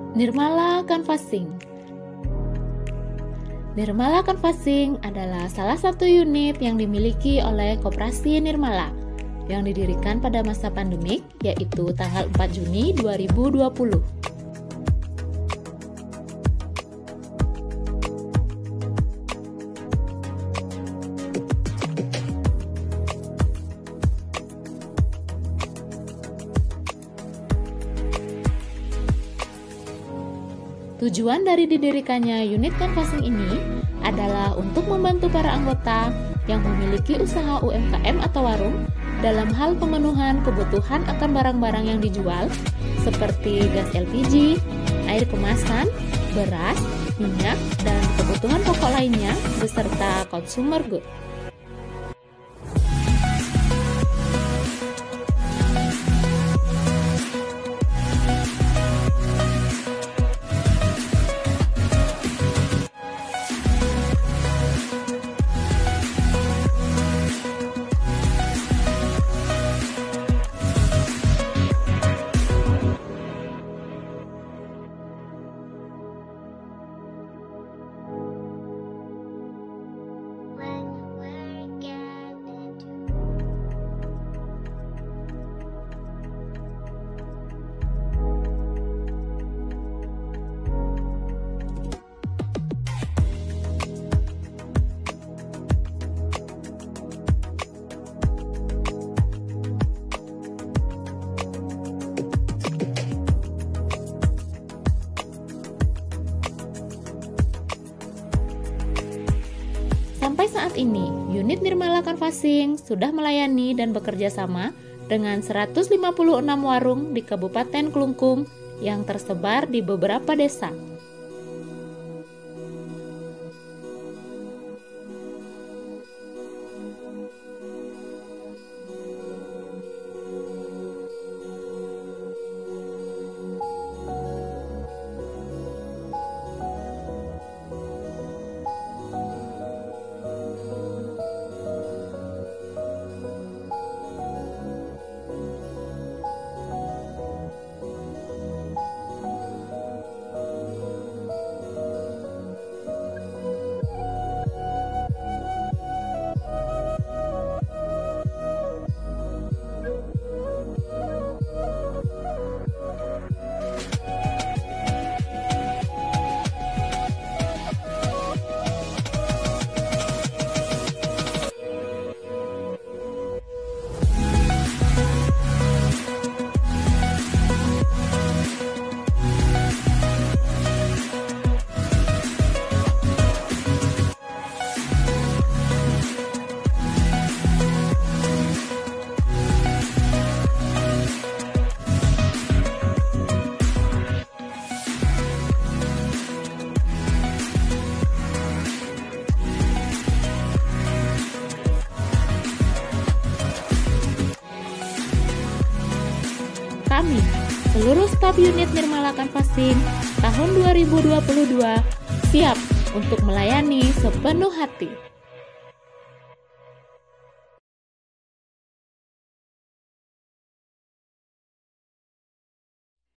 Nirmala Canvassing. Nirmala Canvassing adalah salah satu unit yang dimiliki oleh Koperasi Nirmala yang didirikan pada masa pandemik, yaitu tanggal 4 Juni 2020. Tujuan dari didirikannya unit Canvassing ini adalah untuk membantu para anggota yang memiliki usaha UMKM atau warung dalam hal pemenuhan kebutuhan akan barang-barang yang dijual seperti gas LPG, air kemasan, beras, minyak, dan kebutuhan pokok lainnya beserta consumer good. Sampai saat ini, unit Nirmala Canvassing sudah melayani dan bekerja sama dengan 156 warung di Kabupaten Klungkung yang tersebar di beberapa desa. Kami, seluruh staf unit Nirmala Canvassing tahun 2022, siap untuk melayani sepenuh hati.